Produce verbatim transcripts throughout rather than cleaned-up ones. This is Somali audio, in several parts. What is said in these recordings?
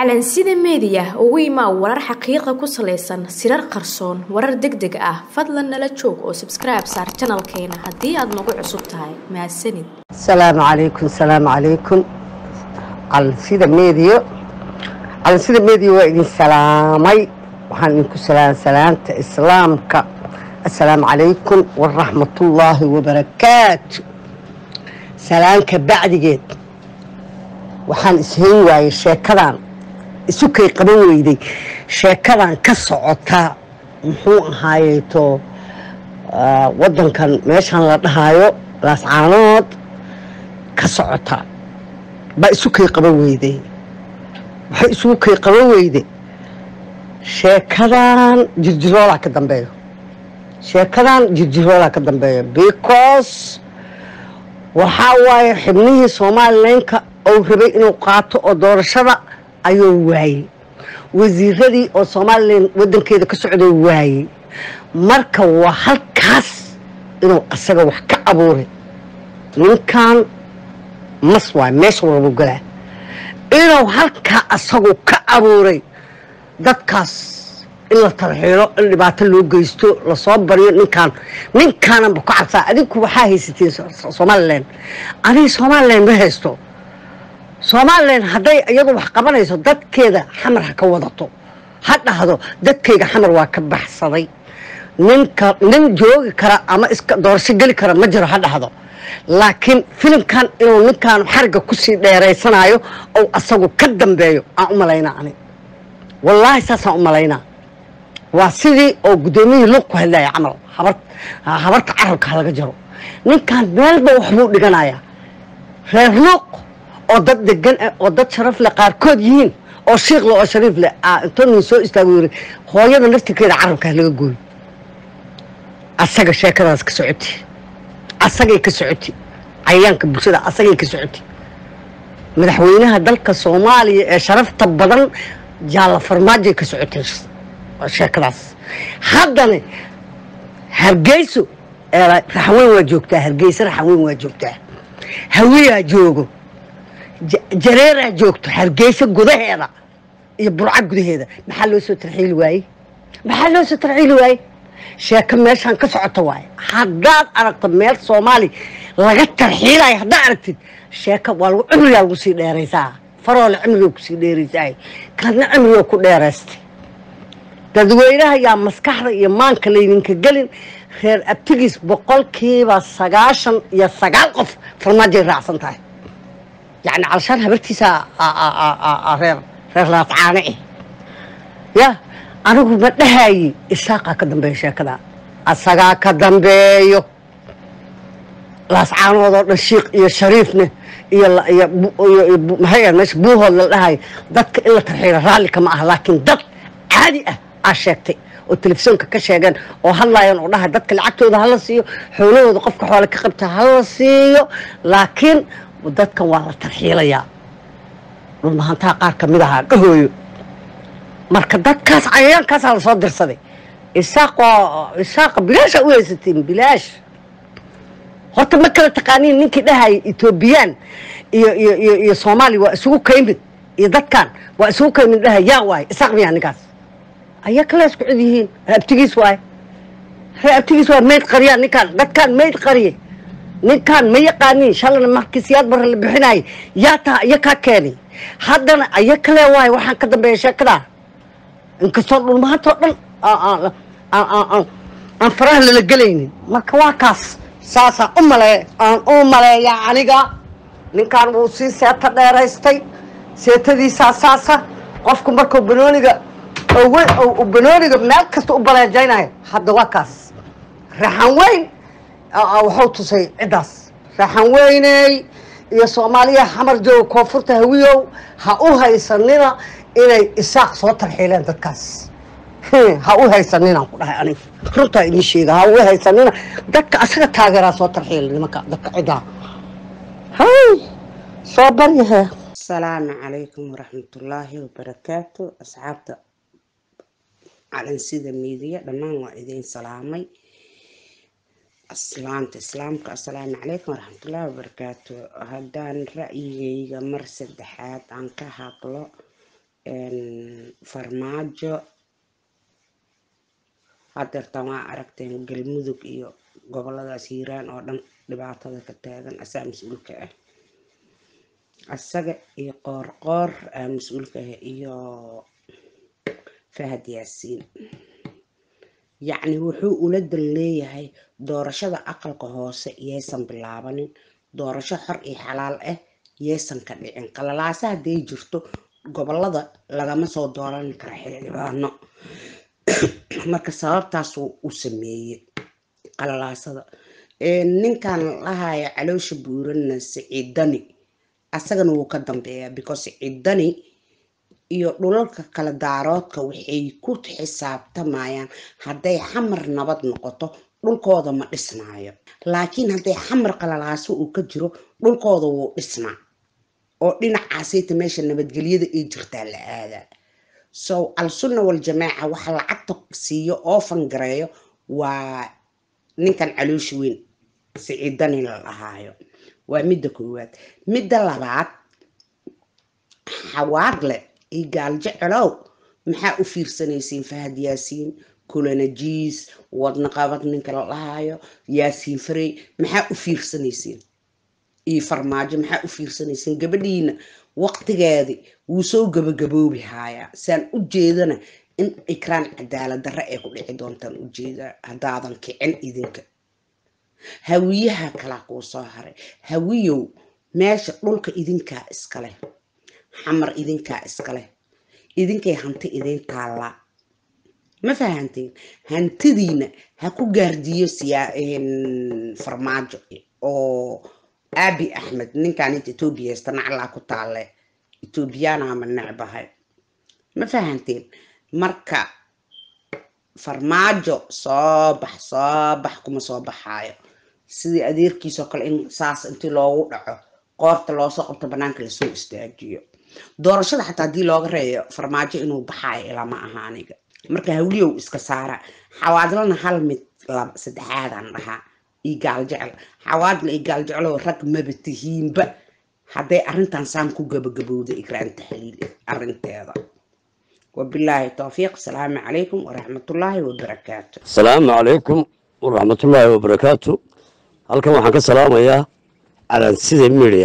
calansida media ugu imaa warar xaqiiqo ku saleysan sirar qarsoon warar degdeg ah fadlan nala joog oo subscribe saar channelkeena hadii aad nagu cusub tahay mahadsanid. Assalamu alaykum assalamu alaykum calansida media calansida media waa idin salaamay waxaan idinku salaam salaanta islaamka assalamu alaykum wa rahmatullahi wa barakaatuh. salaanka bacdigeed waxaan ishayn waayay sheekadan isu kay qaban weyday sheekadan ka socota muxuu ahaayeeto wadankan meeshan la dhahayo laascaanood ka socota ba isu kay qaban weyday waxay isu kay qaban weyday sheekadan jirjiroola ka dambeeyo sheekadan jirjiroola ka dambeeyo because waxa waaye xibnihii Soomaaliyeedka oo rabay inuu qaato oo doorashada ayuu waayay wasiiradii oo Soomaaliland wadankeeda ka socday waayay marka waa halkaas inuu asaga wax ka abuuray ninkan maswaa meesha uu galay inuu halka asagu ka abuuray dadkaas in la tarxiilo in dhibaato loo geysto la soo bariyo ninkan ninkan aan ku cabsaa adinku waxa haysateen Soomaaliland ani Soomaaliland ma haysto Soomaaliland haday iyadu wax qabanayso dadkeeda xamar ka wadato ha dhahdo dadkayga xamar waa ka baxsaday ninka nin joogi kara ama iska doorasho gali kara ma jiro ha dhahdo laakiin filimkan inuu ninkan xarga ku sii dheereysanayo oo asagu ka dambeeyo aan u maleynaa ani wallahi saasa u maleynaa waa sidii oo gudoomiyay loo ku hadlay amal habar habarta carabka laga jaro ninkan meelba wax buu dhiganayaa reer luuq oo dad degan oo dad sharaf leh qaar kood yihiin oo sheekh loo sharif leh intuu soo istaagay hooyada naftigeeda carabka laga gooy asaga sheekadaas ka socotay asaga ka socotay cayaanka bulshada asaga ka socotay madaxweynaha dalka Soomaaliya ee sharafta badan jaala farmaajo ka socotay sheekadaas haddana hargeyso ee raxweyn waa joogtaa hargeyso raxweyn waa joogtaa hawiya joogo jareera joogto hargeyso gudaheeda iyo burca gudaheeda maxaa loo soo tarxiil waayay maxaa loo soo tarxiil waayay sheeka meeshan ka socoto waay haddaad aragto meel Soomaali laga tarxiilay haddaad aragtid sheeka waa lagu cimriga lagu sii dheeraysaa farool cimriga ku sii dheeraysaa kana cimriga ku dheeraystay dadweynaha yaa maskaxda iyo maanka leeyinka galin reer abtigiis boqolkiiba sagaashan iyo sagaal qof farmaajo raacsan tahay يعني علشان هبرتيسا رير رير لاطعاني يا أنا قلت بدهاي الساقة كدنبي شكلا الساقة كدنبي لاطعان وضع الشيخ يا شريفنا يا يا ما هي مش بوه ولا هاي ضدك إلا ترحيل رالي كما لكن ضد عادي عشاكتي والتلفزيون كشيغان وهلا ينقضها ضدك العكتو هلا سيو حولو قفك حولك قبتها هلا سيو لكن ودadkan waa la tarxiilaya rumaanta qaar kamid ah dhahooyo marka dadkaas cayaankaas la soo dirsaday isaaqo isaaq bilaash u haysatiin bilaash horta ma kala taqaaniin ninkii dhahay Ethiopian iyo iyo iyo Soomaali waa isugu kaymid iyo dadkan waa isugu kaymid dhahay yaa waay isaaq miyaa ninkaas ayaa kala isku cidihiin abtigiis waay abtigiis waa meed qariya ninkan dadkan meed qariye ninkan ma yaqaanin shalana markiisiyad bar la bixinay yaa taa yaka keenay haddana ayakale waay waxaan ka dambeeyay sheekada inkastoo dhulmaanto dhan aan faraha la galaynin marka waa kaas saasa u maleey aan u maleeyaa aniga ninkan uu si seeta dheeraystay seetadiisa saasa qofku markuu banooniga oo banooniga meel kasta u baleejaynay hadda waa kaas raxan weyn waxuu tusay cidaas raxan weynay iyo Soomaaliya xamar joog koonfurta hawiyow ha u haysanina inay isaaq soo tarxiileen dadkaas ha u haysanina ku dhahay ani runta idin sheega ha u haysanina dadka asaga taageera soo tarxiileen nimanka dadka cidaa hay soo bariyaha السلام عليكم ورحمة الله وبركاته أصحابته على نسيد الميديا لما وإذين سلامي أسلامت إسلامك السلام عليكم ورحمة الله وبركاته هدان رأيي مر سدحات عن كهابلو farmaajo hadeertan waa aragteen galmudug iyo goboladaas hiiraan oo dhan dhibaatada ka taagan asaa mas-uulka ah asaga iyo qoorqoor aa mas-uulka ah iyo fahad yaasiin yacni wuxuu ula dal leeyahay doorashada aqalka hoose yaysan bilaabanin doorasho xor iyo xalaal ah yaysan ka dhicin qalalaasa hadday jirto gobolada lagama soo dooran kara xildhibaano marka sababtaas uu sameeyay qalalaasada ninkan lahaya caloosha buurana Siciidani asagana wuu ka dambeeyaa because Siciidani iyo dhulalka kala daaroodka waxay ku xisaabtamayaan hadday xamar nabad noqoto dhulkooda ma dhisnaayo laakiin hadday xamar qalalaaso uu ka jiro dhulkooda wuu dhisnaa oo dhinacaasayta meesha nabadgelyada ay jirtaa la aadaa so al-sunna wal jamaaca waxa lacagta siiyo oo fangareeyo waa ninkan caloosha weyn Siciidani la lahaayo waa midda koowaad midda labaad xawaadle iyo gaaljecelow maxaa u fiirsanaysiin Fahad Yaasiin kulanajiis wadna qabad ninka la lahaayo Yaasiin Farey maxaa u fiirsanaysiin iyo farmaajo maxaa u fiirsanaysiin gabadhiina waqtigeedii wuu soo gabagaboobi haaya saan u jeedana in ikraan cadaalad darre ay ku dhici doontaan u jeeda haddaadan kicin idinka hawiyaha kala kuu soo haray hawiyow meesha dhulka idinkaa iskale xamar idinkaa iskale idinkay hanti idin taallaa ma fahanteen hantidiina ha ku gaardiyo siyaa farmaajo oo Abi Ahmed ninkan inta Ethiopia istanacla ku taale Ethiopiana ma nacbahay ma fahanteen marka farmaajo soo bax soo bax kuma soo baxaayo sidii adeerkiisa kale in saas intii loogu dhaco qoorta loo soo qabto banaanka la soo istaajiyo doorashada xataa hadii looga reeyo farmaajo inuu baxaayo ilaa ma aha aniga marka hawliyow iska saara xawaadlana hal mid laba saddexaadan dhahaa iigaal jecel xawaadla iigaal jecelo rag mabatihiinba hadday arrintan saan ku gabagabowda ikraan taxliil arrinteeda wabilaahi tawfiiq asalaamu calaykum waraxmatullaahi wabarakaatu asalaamu calaykum waraxmatullaahi wabarakaatu halkan waxaan ka salaamayaa calansida media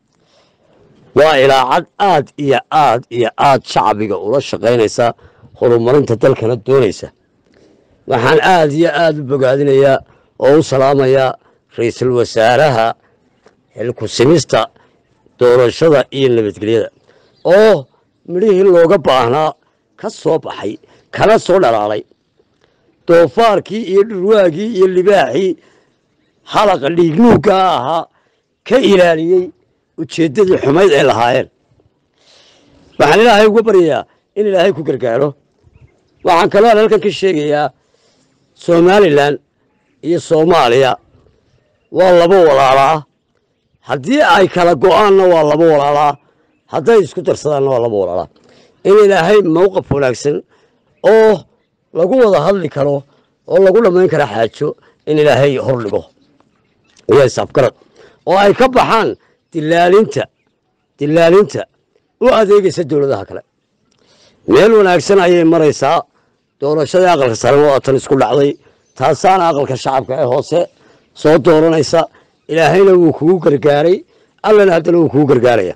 waa ilaacad aad iyo aad iyo aad shacbiga ula shaqaynaysa horumarinta dalkana doonaysa waxaan aad iyo aad u bogaadinayaa oo u salaamayaa ra'iisul wasaaraha xilku simista doorashada iyo nabadgelyada oo midhihii looga baahnaa ka soo baxay kana soo dhalaalay doofaarkii iyo dhurwaagii iyo libaaxii halaqa dhiignuugga ahaa ka ilaaliyey ujeeddadii xumayd ay lahaayeen waxaan ilaahay uga baryayaa in ilaahay ku gargaaro waxaan kaloo halkan ka sheegayaa somalilan iyo soomaaliya waa laba walaalaa haddii ay kala go-aanna waa laba walaalaa hadday isku darsadaanna waa laba walaalaa in ilaahay mowqaf wanaagsan oo lagu wada hadli karo oo lagu dhammayn kara xaajo in ilaahay hor dhigo iyo isaabgarad oo ay ka baxaan dilaalinta dilaalinta u adeegaysa dowladaha kale meel wanaagsan ayay maraysaa doorashadii aqalka sare waa tan isku dhacday taasaana aqalka shacabka ee hoose soo dooranaysa ilaahayna wuu kugu gargaaray allana haddana wuu kugu gargaaraya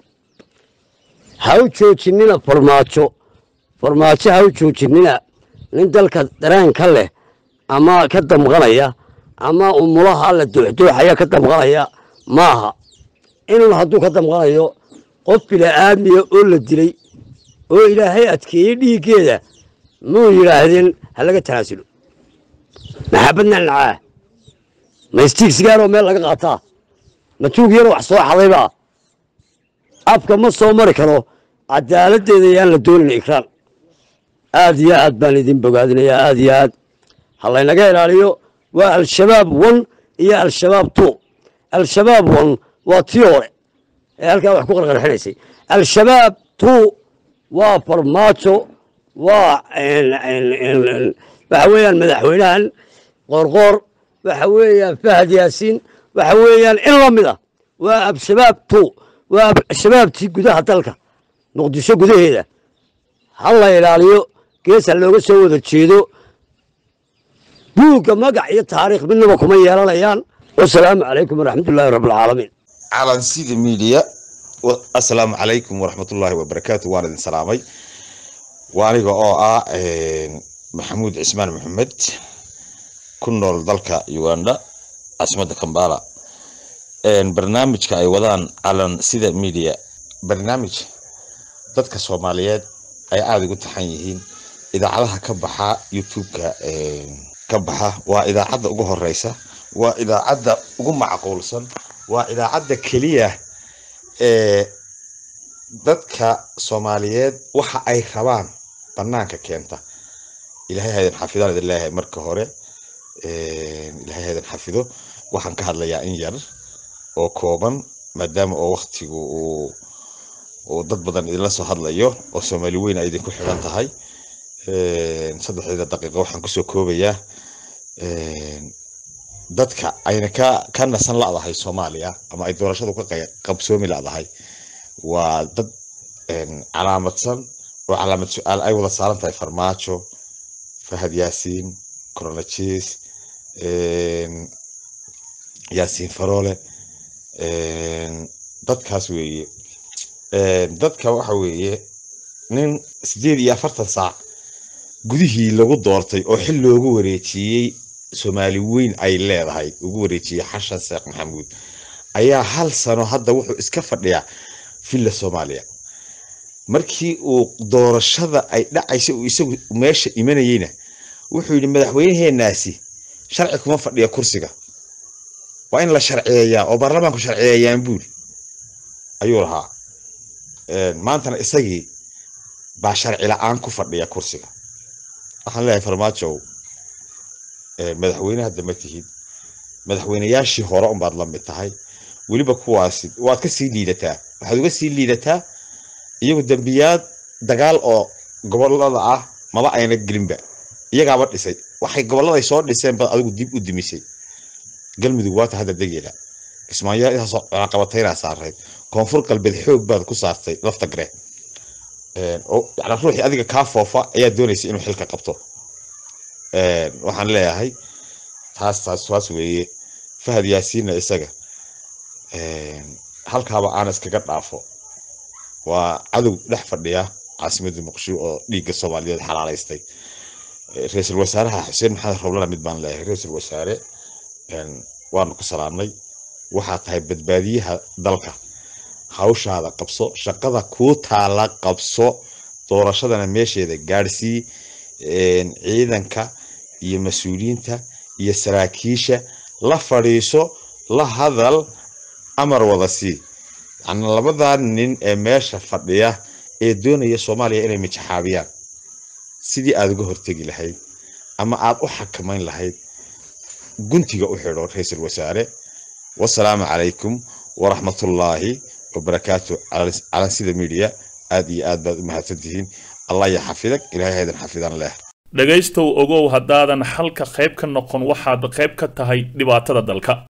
ha u joojinina farmaajo farmaajo ha u joojinina nin dalka dareenka leh ama ka damqanaya ama umulaha la dooxdooxaya ka damqanaya maaha inuu hadduu ka damqanayo qof bila'aadmiya oo la dilay oo ilaahay adkeeyey dhiiggeeda muu yidhaahdeen ha laga tanaasulo maxaabadna nacaa ma istiig sigaaroo meel laga qaataa ma tuug yaro wax soo xadaybaa afka ma soo mari karo cadaaladdeeda yaan la doonin ikraan aad iyo aad baan idin bogaadinayaa aad iyo aad ha laynaga ilaaliyo waa al-shabaab one iyo al-shabaab two al-shabaab one waa tii hore ee halkaa wax ku qarqarxinaysay al-shabaab two waa farmaajo waa waxa weeyaan madaxweynahan qoorqoor waxa weeyaan Fahad Yaasiin waxa weeyaan in la mid ah waa al-shabaab two waa al-shabaabtii gudaha dalka muqdisho gudaheeda halla ilaaliyo geesa looga soo wada jeedo buugga magac iyo taariikh midnaba kuma yeelanayaan wasalaamu calaykum waraxmatullaahi rabbilcaalamiin calan sida media assalaamu calaykum waraxmatullaahi wabarakaatu waan idin salaamay waaniga oo ah maxamuud cismaan maxamed ku nool dalka Uganda caasimadda Kampala barnaamijka ay wadaan calan sida media barnaamij dadka Soomaaliyeed ay aad ugu taxan yihiin idaacadaha ka baxa YouTube-ka ka baxa waa idaacadda ugu horeysa waa idaacadda ugu macquulsan waa idaacadda kaliya ee dadka Soomaaliyeed waxa ay rabaan banaanka keenta ilaahay haydan xafidaan ilaahay marka hore ee ilaahay haydan xafido waxaan ka hadlayaa in yar oo kooban maadaama oo waqtigu uu oo dad badan idin la soo hadlayo oo Soomaali weyn ay idin ku xiran tahay ee saddex daqiiqo waxaan ku soo koobayaa ee dadka ayna ka ka nasan laadahay Soomaaliya ama ay doorashadu ka qabsoomi laadahay waa dad een calaamadsan oo calaamad su'aal ay wada saaran tahay farmaajo Fahad Yaasiin Koronajis een Yaasiin Faroole een dadkaas weeye een dadka waxa weeye nin sideed iyo afartan saac gudihii lagu doortay oo xil loogu wareejiyay Soomaali weyn ay leedahay ugu wareejiyay Xashan Sheekh Maxamuud ayaa hal sano hadda wuxuu iska fadhiyaa filla Soomaaliya markii uu doorashada ay dhacaysay uu isagu meesha imanayayna wuxuu yiri madaxweynaheenaasi sharci kuma fadhiya kursiga waa in la sharciyeeyaa oo baarlamaanku sharciyeeyaan buul ayuu lahaa een maantana isagii baa sharci la'aan ku fadhiya kursiga waxaan leeyahay farmaajo ee madaxweynaha damatihid madaxweynayaashii hore um baad la mid tahay waliba kuwaasi waad ka sii liidataa waxaad uga sii liidataa iyagu dambiyaad dagaal oo gobolada ah maba ayna gelinba iyagaaba dhisay waxay gobolada ay soo dhiseen bad adigu dib u dimisay galmudug waata hadda degeela Kismaayo inta soo qabatayna saaray koonfur qalbeed xoog baad ku saartay lafta gare een oo yaani ruuxi adiga ka foofa ayaa doonaysa inuu xilka qabto een waxaan leeyahay taas taas waas weeye Fahad Yaasiin isaga een halkaaba aan iskaga dhaafo waa cadow dhex fadhiya caasimadda Muqdisho oo dhiigga Soomaaliyeed xalaaleystay ra'iisul wasaaraha Xuseen Maxamed Roble mid baan leeyahay ra'iisul wasaare een waan ku salaamnay waxa tahay badbaadiyaha dalka hawshaada qabso shaqada ku taala qabso doorashadana meesheeda gaarsii een ciidanka iyo mas'uuliyiinta iyo saraakiisha la fariiso la hadal amar wada si aan labada nin ee meesha fadhiya ee doonaya Soomaaliya inay mijaxaabiyaan sidii aad uga hortagi lahayd ama aad u xakameyn lahayd guntiga u xidho ra'iisul wasaare wassalaamu calaykum waraxmatullaahi wabarakaatu calan sida media aad iyo aad baad u mahadsantihiin Allah ya xafidak ilaahay haydan xafidan leh dhagaystow ogow haddaadan halka qayb ka noqon waxaad qayb ka tahay dhibaatada dalka